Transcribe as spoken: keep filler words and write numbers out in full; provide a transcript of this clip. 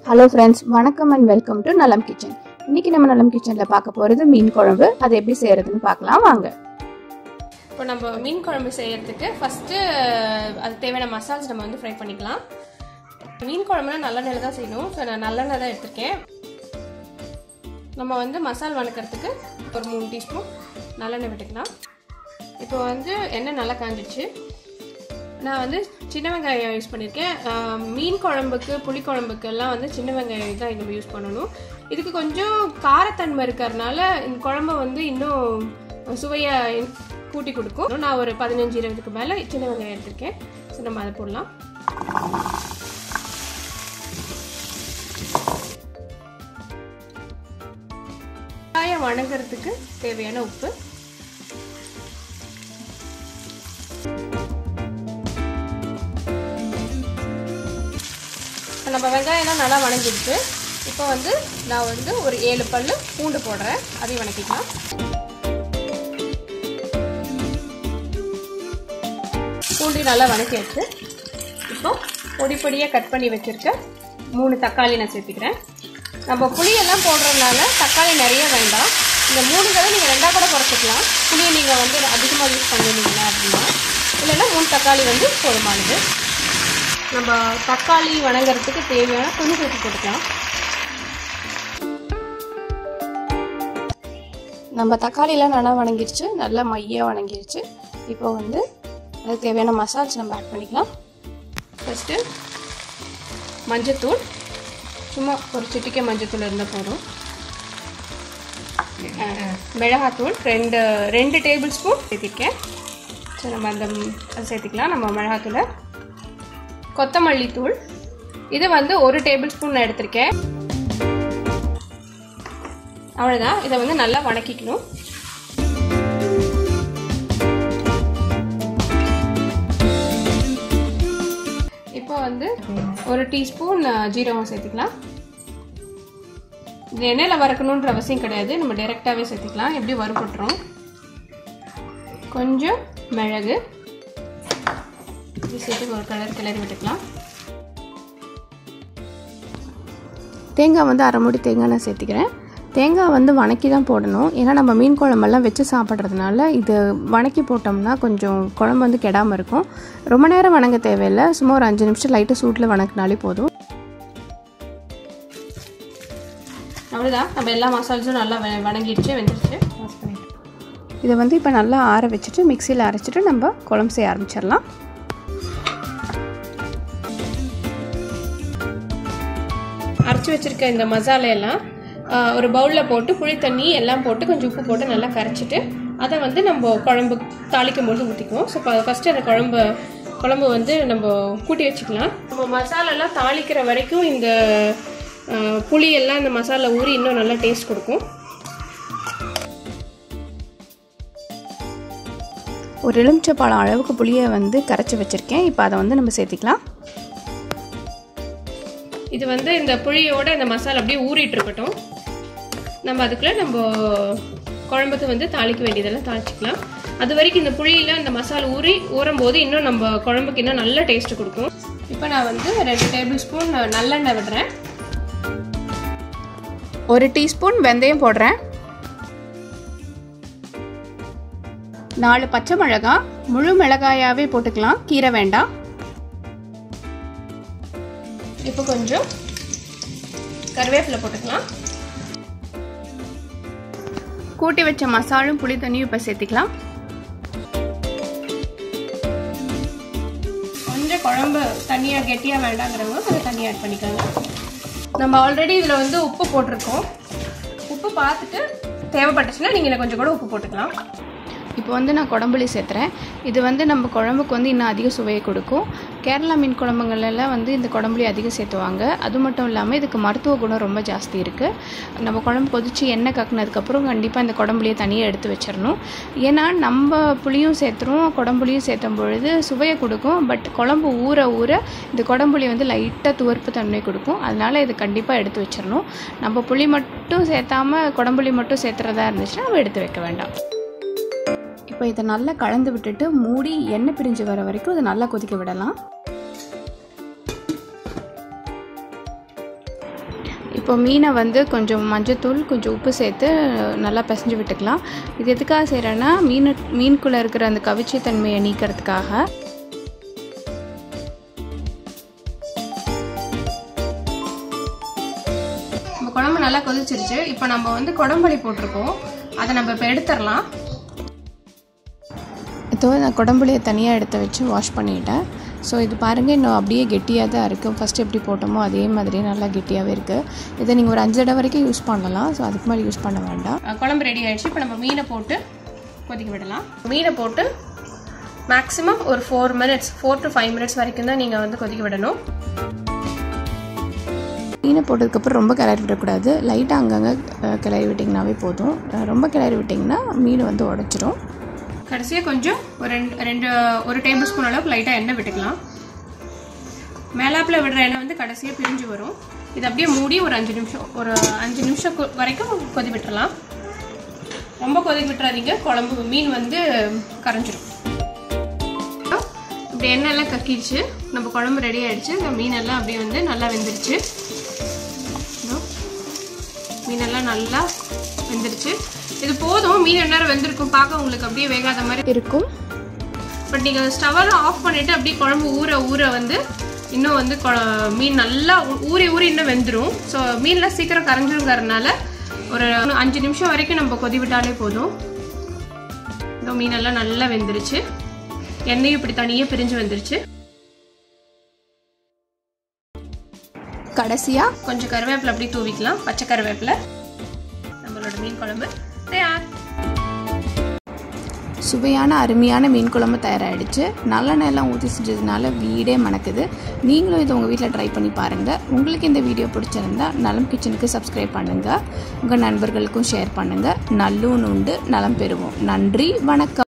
Hello friends, வணக்கம் and welcome to Nalam kitchen. இன்னைக்கு நம்ம நலம் கிச்சனில் பார்க்க போகிறது மீன் குழம்பு. அது எப்படி செய்யறதுன்னு பார்க்கலாம் வாங்க. இப்போ நம்ம மீன் குழம்பு செய்யறதுக்கு ஃபஸ்ட்டு அது தேவையான மசால்ஸ் நம்ம வந்து ஃப்ரை பண்ணிக்கலாம். மீன் குழம்புனா நல்லெண்ணெயில் தான் செய்யணும். ஸோ நான் நல்லெண்ணெய் தான் எடுத்திருக்கேன். நம்ம வந்து மசால் வணக்கிறதுக்கு ஒரு மூணு டீஸ்பூன் நல்லெண்ணெய் விட்டுக்கலாம். இப்போ வந்து எண்ணெய் நல்லா காஞ்சிச்சு. நான் வந்து சின்ன வெங்காயம் யூஸ் பண்ணியிருக்கேன். மீன் குழம்புக்கு புளி குழம்புக்கு எல்லாம் வந்து சின்ன வெங்காயம் தான் நம்ம யூஸ் பண்ணணும். இதுக்கு கொஞ்சம் காரத்தன்மை இருக்கிறதுனால இந்த குழம்பு வந்து இன்னும் சுவையாக கூட்டி கொடுக்கும். நான் ஒரு பதினஞ்சு இருபதுக்கு மேலே சின்ன வெங்காயம் எடுத்திருக்கேன். ஸோ நம்ம அதை போடலாம். வெங்காயம் வணங்குறதுக்கு தேவையான உப்பு, நம்ம வெங்காயம்லாம் நல்லா வணங்கிடுச்சு. இப்போ வந்து நான் வந்து ஒரு ஏழு பல்லு பூண்டு போடுறேன். அதையும் வணக்கிக்கலாம். பூண்டு நல்லா வணக்கியாச்சு. இப்போ பொடி பொடியாக கட் பண்ணி வச்சுருக்க மூணு தக்காளி நான் சேர்த்துக்கிறேன். நம்ம புளியெல்லாம் போடுறதுனால தக்காளி நிறைய வேண்டாம். இந்த மூணு தடவை நீங்கள் ரெண்டாக கூட குறைச்சிக்கலாம். புளியை நீங்கள் வந்து அதிகமாக யூஸ் பண்ணுவீங்களா அப்படின்னா, இல்லைன்னா மூணு தக்காளி வந்து போதுமானது. நம்ம தக்காளி வணங்குறதுக்கு தேவையான துணி சேர்த்து போட்டுக்கலாம். நம்ம தக்காளிலாம் நல்லா வணங்கிடுச்சு, நல்லா மையாக வணங்கிடுச்சு. இப்போ வந்து அதுக்கு தேவையான மசால்ஸ் நம்ம ஆட் பண்ணிக்கலாம். ஃபஸ்ட்டு மஞ்சத்தூள், சும்மா ஒரு சிட்டிக்கை மஞ்சத்தூள் இருந்தால் போதும். மிளகாத்தூள் ரெண்டு ரெண்டு டேபிள் ஸ்பூன் சேர்த்திருக்கேன். ஸோ நம்ம அந்த அதை சேர்த்திக்கலாம். நம்ம மிளகாத்தூளை, கொத்தமல்லி தூள், இது வந்து ஒரு டேபிள் ஸ்பூன் நான் எடுத்திருக்கேன். அவ்வளோதான். இதை வந்து நல்லா வணக்கிக்கணும். இப்போ வந்து ஒரு டீஸ்பூன் ஜீரகம் சேர்த்துக்கலாம். இது எண்ணெயில் வறுக்கணுன்ற அவசியம் கிடையாது, நம்ம டைரெக்டாகவே சேர்த்துக்கலாம். எப்படி வறுபட்டுரும். கொஞ்சம் மிளகு இது சேர்த்து ஒரு கலர் கிளறி விட்டுக்கலாம். தேங்காய் வந்து அரை மூடி தேங்காய் நான் சேர்த்துக்கிறேன். தேங்காய் வந்து வணக்கி தான் போடணும். ஏன்னா நம்ம மீன் குழம்பெல்லாம் வச்சு சாப்பிட்றதுனால இது வணக்கி போட்டோம்னா கொஞ்சம் குழம்பு வந்து கெடாமல் இருக்கும். ரொம்ப நேரம் வணங்க தேவையில்லை, சும்மா ஒரு அஞ்சு நிமிஷம் லைட்டாக சூட்டில் வணக்கினாலே போதும். அவ்வளோதான். நம்ம எல்லா மசால்ஸும் நல்லா வணங்கிடுச்சு, வெந்துடுச்சு. இதை வந்து இப்போ நல்லா ஆற வச்சுட்டு மிக்சியில் அரைச்சிட்டு நம்ம குழம்பு செய்ய ஆரம்பிச்சிடலாம். அரைச்சி வச்சுருக்க இந்த மசாலையெல்லாம் ஒரு பவுலில் போட்டு புளி தண்ணி எல்லாம் போட்டு கொஞ்சம் உப்பு போட்டு நல்லா கரைச்சிட்டு அதை வந்து நம்ம குழம்பு தாளிக்கும் போது ஊற்றிக்குவோம். ஸோ ஃபஸ்ட்டு அந்த குழம்பு குழம்பு வந்து நம்ம கூட்டி வச்சுக்கலாம். நம்ம மசாலாலாம் தாளிக்கிற வரைக்கும் இந்த புளியெல்லாம் இந்த மசாலா ஊறி இன்னும் நல்லா டேஸ்ட் கொடுக்கும். ஒரு எலுமிச்சைப்பழம் அளவுக்கு புளியை வந்து கரைச்சி வச்சுருக்கேன். இப்போ அதை வந்து நம்ம சேர்த்திக்கலாம். இது வந்து இந்த புளியோட இந்த மசாலா அப்படியே ஊறிட்டு இருக்கட்டும். நம்ம அதுக்குள்ளே நம்ம குழம்புக்கு வந்து தாளிக்க வேண்டியதெல்லாம் தாளிச்சிக்கலாம். அது வரைக்கும் இந்த புளியில் இந்த மசாலா ஊறி ஊறும் போது இன்னும் நம்ம குழம்புக்கு இன்னும் நல்ல டேஸ்ட் கொடுக்கும். இப்போ நான் வந்து ரெண்டு டேபிள் ஸ்பூன் நல்லெண்ணெய் விடுறேன். ஒரு டீஸ்பூன் வெந்தயம் போடுறேன். நாலு பச்சை மிளகாய், முழு மிளகாயாவே போட்டுக்கலாம், கீரை வேண்டாம். இப்போ கொஞ்சம் கருவேப்பிலை போட்டுக்கலாம். கூட்டி வச்ச மசாலும் புளி தண்ணியும் இப்போ சேர்த்துக்கலாம். கொஞ்சம் குழம்பு தண்ணியாக கெட்டியாக வேண்டாங்கிறவங்க கொஞ்சம் தண்ணி ஆட் பண்ணிக்கோங்க. நம்ம ஆல்ரெடி இதில் வந்து உப்பு போட்டிருக்கோம். உப்பு பார்த்துட்டு தேவைப்பட்டுச்சுன்னா நீங்கள் கொஞ்சம் கூட உப்பு போட்டுக்கலாம். இப்போ வந்து நான் குடம்புளி சேர்த்துறேன். இது வந்து நம்ம குழம்புக்கு வந்து இன்னும் அதிக சுவையை கொடுக்கும். கேரளா மீன் குழம்புங்களெல்லாம் வந்து இந்த குடம்புளி அதிகம் சேர்த்துவாங்க. அது மட்டும் இல்லாமல் இதுக்கு மருத்துவ குணம் ரொம்ப ஜாஸ்தி இருக்குது. நம்ம குழம்பு கொதித்து எண்ணெய் கக்குனதுக்கப்புறம் கண்டிப்பாக இந்த குடம்புளியை தனியாக எடுத்து வச்சிடணும். ஏன்னா நம்ம புளியும் சேர்த்துறோம், குடம்புளியும் சேர்த்தும் பொழுது சுவையை கொடுக்கும். பட் குழம்பு ஊற ஊற இந்த குடம்புளி வந்து லைட்டாக துவர்ப்பு தன்மை கொடுக்கும். அதனால் இது கண்டிப்பாக எடுத்து வச்சிடணும். நம்ம புளி மட்டும் சேர்த்தாமல் குடம்புளி மட்டும் சேர்த்துறதா இருந்துச்சுன்னா நம்ம எடுத்து வைக்க வேண்டாம். இப்போ இதை நல்லா கலந்து விட்டுட்டு மூடி எண்ணெய் பிரிஞ்சு வர வரைக்கும் இதை நல்லா கொதிக்க விடலாம். இப்போ மீனை வந்து கொஞ்சம் மஞ்சத்தூள் கொஞ்சம் உப்பு சேர்த்து நல்லா பிசைஞ்சு விட்டுக்கலாம். இது எதுக்காக செய்கிறேன்னா மீன் மீனுக்குள்ளே இருக்கிற அந்த கவிச்சி தன்மையை நீக்கிறதுக்காக. நம்ம குழம்பு நல்லா கொதிச்சிருச்சு. இப்போ நம்ம வந்து குடம்புளி போட்டிருக்கோம், அதை நம்ம இப்போ எடுத்துடலாம். இப்போ நான் குடம்புளியை தனியாக எடுத்து வச்சு வாஷ் பண்ணிட்டேன். ஸோ இது பாருங்கள், இன்னும் அப்படியே கெட்டியாக தான் இருக்குது. ஃபஸ்ட்டு எப்படி போட்டோமோ அதே மாதிரி நல்லா கெட்டியாகவே இருக்குது. இதை நீங்கள் ஒரு அஞ்சு தடவை வரைக்கும் யூஸ் பண்ணலாம். ஸோ அதுக்கு மேலே யூஸ் பண்ண வேண்டாம். குழம்பு ரெடி ஆகிடுச்சு. இப்போ நம்ம மீனை போட்டு கொதிக்க விடலாம். மீனை போட்டு மேக்ஸிமம் ஒரு four minutes four to five minutes வரைக்கும் தான் நீங்கள் வந்து கொதிக்க விடணும். மீனை போட்டதுக்கப்புறம் ரொம்ப கிளறி விடக்கூடாது. லைட்டாக அங்கங்கே கிளறி விட்டிங்கனாவே போதும். ரொம்ப கிளறி விட்டிங்கன்னா மீன் வந்து உடச்சிரும். கடைசியாக கொஞ்சம் ஒரு ரெண்டு ரெண்டு ஒரு டேபிள் ஸ்பூன் அளவுக்கு லைட்டாக எண்ணெய் விட்டுக்கலாம். மேலாப்பில் விடுற எண்ணெய் வந்து கடைசியாக பிரிஞ்சு வரும். இது அப்படியே மூடி ஒரு அஞ்சு நிமிஷம் ஒரு அஞ்சு நிமிஷம் வரைக்கும் கொதி விட்டுறலாம். ரொம்ப கொதி விட்டுறாதீங்க, குழம்பு மீன் வந்து கரைஞ்சிடும். இப்படி எண்ணெய் எல்லாம் கக்கிடுச்சு, நம்ம குழம்பு ரெடி ஆகிடுச்சு. இந்த மீனெல்லாம் அப்படியே வந்து நல்லா வெந்துருச்சு. மீனெல்லாம் நல்லா வெந்துருச்சு. இது போதும், மீன் என்ன நேரம் வெந்திருக்கும், பார்க்க உங்களுக்கு அப்படியே வேகாத மாதிரி இருக்கும். பட் நீங்கள் ஸ்டவெல்லாம் ஆஃப் பண்ணிவிட்டு அப்படியே குழம்பு ஊற ஊற வந்து இன்னும் வந்து மீன் நல்லா ஊறி ஊறி இன்னும் வெந்துடும். ஸோ மீன்லாம் சீக்கிரம் கரைஞ்சிருங்கிறதுனால ஒரு அஞ்சு நிமிஷம் வரைக்கும் நம்ம கொதி விட்டாலே போதும். இந்த மீனெல்லாம் நல்லா வெந்துருச்சு, எண்ணெயும் இப்படி தனியாக பிரிஞ்சு வந்துருச்சு. கடைசியாக கொஞ்சம் கருவேப்பிலை அப்படி தூவிக்கலாம், பச்சை கருவேப்பிலை. நம்மளோட மீன் குழம்பு தயார். சுவையான அருமையான மீன் குழம்பு தயாராகிடுச்சு. நல்லெண்ணெய் எல்லாம் ஊற்றி செஞ்சதுனால வீடே மணக்குது. நீங்களும் இதை உங்கள் வீட்டில் ட்ரை பண்ணி பாருங்கள். உங்களுக்கு இந்த வீடியோ பிடிச்சிருந்தா நலம் கிச்சனுக்கு சப்ஸ்கிரைப் பண்ணுங்கள். உங்கள் நண்பர்களுக்கும் ஷேர் பண்ணுங்கள். நல்லூன் உண்டு, நலம் பெறுவோம். நன்றி, வணக்கம்.